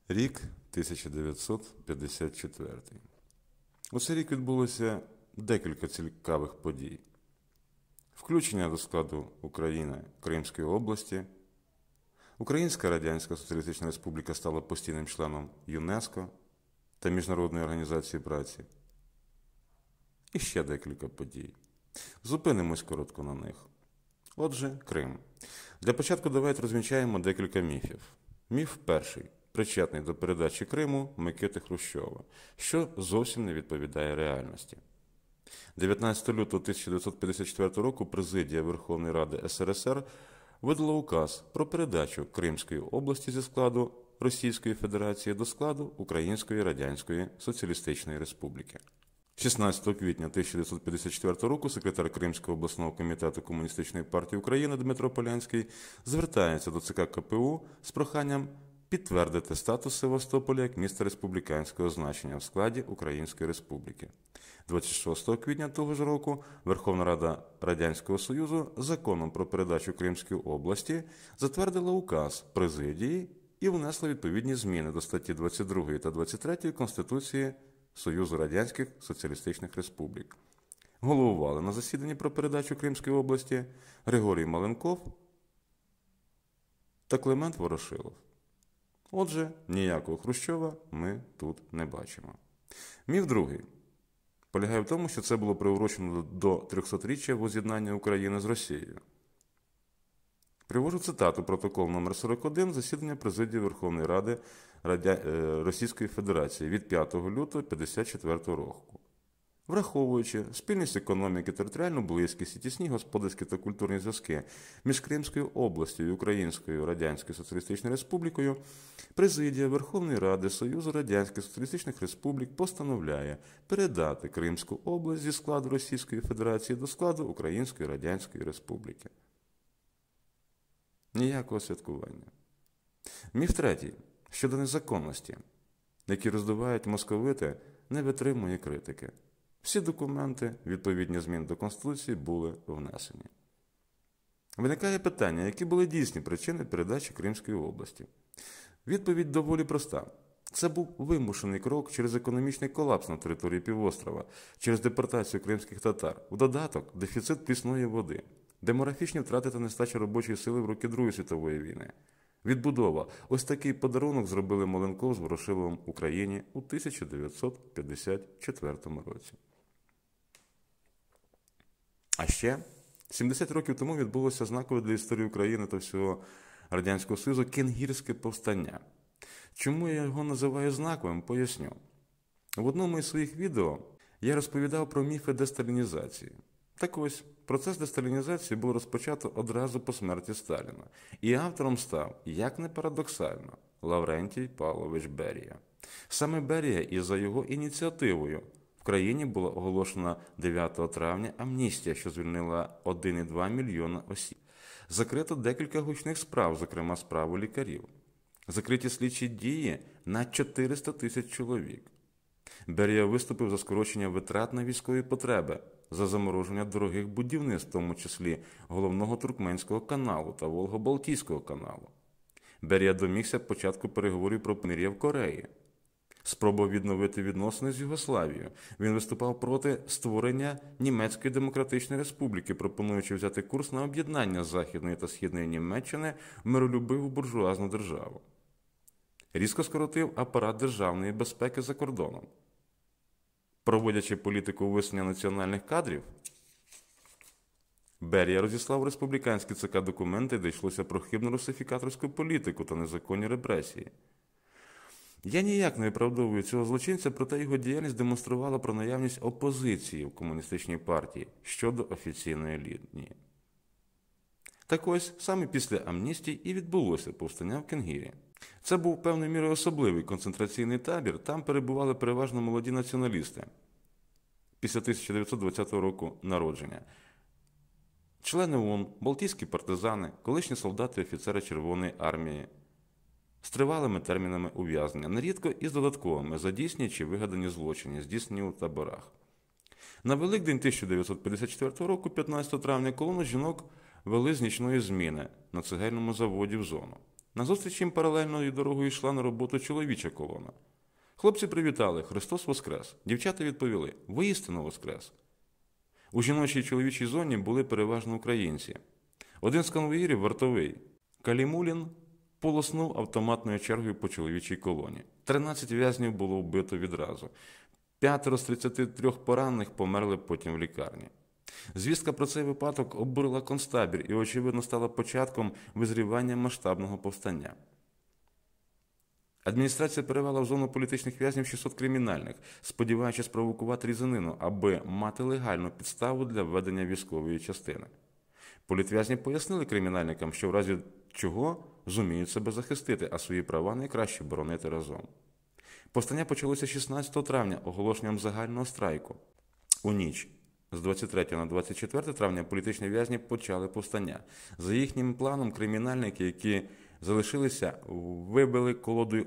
Рік 1954. У цей рік відбулося декілька цікавих подій. Включення до складу України Кримської області, Українська Радянська Соціалістична Республіка стала постійним членом ЮНЕСКО та Міжнародної організації праці. І ще декілька подій. Зупинимось коротко на них. Отже, Крим. Для початку давайте розвінчаємо декілька міфів. Міф перший. Причетний до передачі Криму Микити Хрущова, що зовсім не відповідає реальності. 19 лютого 1954 року Президія Верховної Ради СРСР видала указ про передачу Кримської області зі складу Російської Федерації до складу Української Радянської Соціалістичної Республіки. 16 квітня 1954 року секретар Кримського обласного комітету Комуністичної партії України Дмитро Полянський звертається до ЦК КПУ з проханням підтвердити статус Севастополя як міста республіканського значення в складі Української Республіки. 26 квітня того ж року Верховна Рада Радянського Союзу законом про передачу Кримської області затвердила указ Президії і внесла відповідні зміни до статті 22 та 23 Конституції Союзу Радянських Соціалістичних Республік. Головували на засіданні про передачу Кримської області Григорій Маленков та Климент Ворошилов. Отже, ніякого Хрущова ми тут не бачимо. Міф другий полягає в тому, що це було приурочено до 300-річчя воз'єднання України з Росією. Привожу цитату протокол номер 41 засідання Президії Верховної Ради Російської Федерації від 5 лютого 1954 року. Враховуючи спільність економіки, територіальну близькість і тісні господарські та культурні зв'язки між Кримською областю і Українською Радянською Соціалістичною Республікою, Президія Верховної Ради Союзу Радянських Соціалістичних Республік постановляє передати Кримську область зі складу Російської Федерації до складу Української Радянської Республіки. Ніякого святкування. Міф третій. Щодо незаконності, які роздувають московити, не витримує критики. Всі документи, відповідні змін до Конституції, були внесені. Виникає питання, які були дійсні причини передачі Кримської області. Відповідь доволі проста. Це був вимушений крок через економічний колапс на території півострова, через депортацію кримських татар. В додаток – дефіцит прісної води, демографічні втрати та нестача робочої сили в роки Другої світової війни. Відбудова. Ось такий подарунок зробили Маленков з Ворошиловим Україні у 1954 році. А ще 70 років тому відбулося знакове для історії України та всього Радянського Союзу Кенгірське повстання. Чому я його називаю знаковим, поясню. В одному із своїх відео я розповідав про міфи десталінізації. Так ось, процес десталінізації було розпочато одразу по смерті Сталіна. І автором став, як не парадоксально, Лаврентій Павлович Берія. Саме Берія і за його ініціативою в країні була оголошена 9 травня амністія, що звільнила 1,2 мільйона осіб. Закрито декілька гучних справ, зокрема справу лікарів. Закриті слідчі дії на 400 тисяч чоловік. Берія виступив за скорочення витрат на військові потреби, за замороження дорогих будівництв, в тому числі головного Туркменського каналу та Волго-Балтійського каналу. Берія домігся початку переговорів про примир'я в Кореї. Спробував відновити відносини з Югославією. Він виступав проти створення Німецької Демократичної Республіки, пропонуючи взяти курс на об'єднання Західної та Східної Німеччини в миролюбиву буржуазну державу. Різко скоротив апарат державної безпеки за кордоном. Проводячи політику висунення національних кадрів, Берія розіслав республіканські ЦК документи, де йшлося про хибну русифікаторську політику та незаконні репресії. Я ніяк не виправдовую цього злочинця, проте його діяльність демонструвала про наявність опозиції в комуністичній партії щодо офіційної лінії. Так ось, саме після амністії і відбулося повстання в Кенгірі. Це був певною мірою особливий концентраційний табір, там перебували переважно молоді націоналісти після 1920 року народження. Члени ОУН, балтійські партизани, колишні солдати і офіцери Червоної армії з тривалими термінами ув'язнення, нерідко із додатковими за дійсні чи вигадані злочини, здійснені у таборах. На Великдень 1954 року, 15 травня, колону жінок вели з нічної зміни на цегельному заводі в зону. Назустріч їм паралельною дорогою йшла на роботу чоловіча колона. Хлопці привітали «Христос Воскрес!». Дівчата відповіли «Воістину Воскрес!». У жіночій і чоловічій зоні були переважно українці. Один з конвоїрів, вартовий Калімулін, полоснув автоматною чергою по чоловічій колоні. 13 в'язнів було вбито відразу. 5 з 33 поранених померли потім в лікарні. Звістка про цей випадок обурила концтабір і, очевидно, стала початком визрівання масштабного повстання. Адміністрація перевела в зону політичних в'язнів 600 кримінальних, сподіваючись спровокувати різанину, аби мати легальну підставу для введення військової частини. Політв'язні пояснили кримінальникам, що в разі чого зуміють себе захистити, а свої права найкраще боронити разом. Повстання почалося 16 травня оголошенням загального страйку. У ніч з 23 на 24 травня політичні в'язні почали повстання. За їхнім планом кримінальники, які залишилися, вибили колодою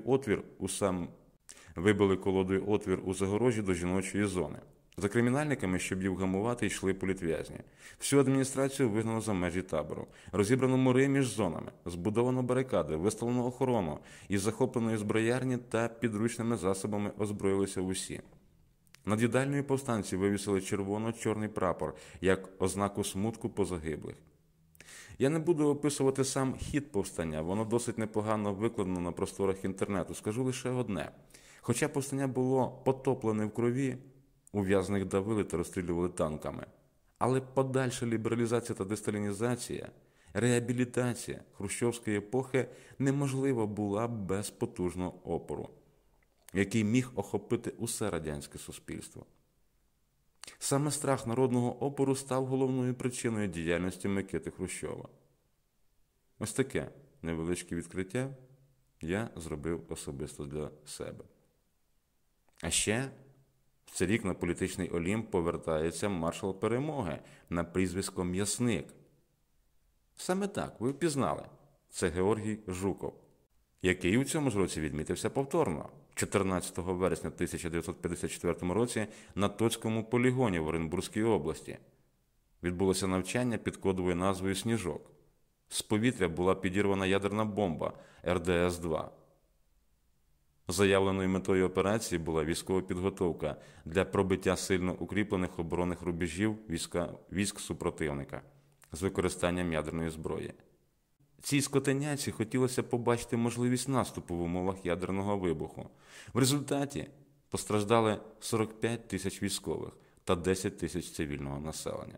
отвір у загорожі до жіночої зони. За кримінальниками, щоб їх вгамувати, йшли політв'язні. Всю адміністрацію вигнано за межі табору. Розібрано мури між зонами, збудовано барикади, виставлено охорону. Із захопленої зброярні та підручними засобами озброїлися усі. Над їдальною повстанці вивісили червоно-чорний прапор, як ознаку смутку по загиблих. Я не буду описувати сам хід повстання, воно досить непогано викладено на просторах інтернету. Скажу лише одне. Хоча повстання було потоплене в крові, ув'язнених давили та розстрілювали танками. Але подальша лібералізація та десталінізація, реабілітація хрущовської епохи неможлива була без потужного опору, який міг охопити усе радянське суспільство. Саме страх народного опору став головною причиною діяльності Микити Хрущова. Ось таке невеличке відкриття я зробив особисто для себе. А ще в цей рік на політичний Олімп повертається маршал Перемоги на прізвисько М'ясник. Саме так, ви впізнали. Це Георгій Жуков, який у цьому ж році відмітився повторно. 14 вересня 1954 році на Тоцькому полігоні в Оренбурзькій області відбулося навчання під кодовою назвою «Сніжок». З повітря була підірвана ядерна бомба РДС-2. Заявленою метою операції була військова підготовка для пробиття сильно укріплених оборонних рубежів військ супротивника з використанням ядерної зброї. Цій скотиняці хотілося побачити можливість наступу в умовах ядерного вибуху. В результаті постраждали 45 тисяч військових та 10 тисяч цивільного населення.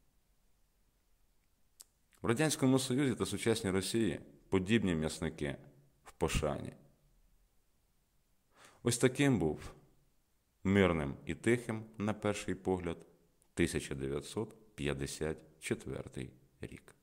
В Радянському Союзі та сучасній Росії подібні м'ясники в пошані. Ось таким був мирним і тихим, на перший погляд, 1954 рік.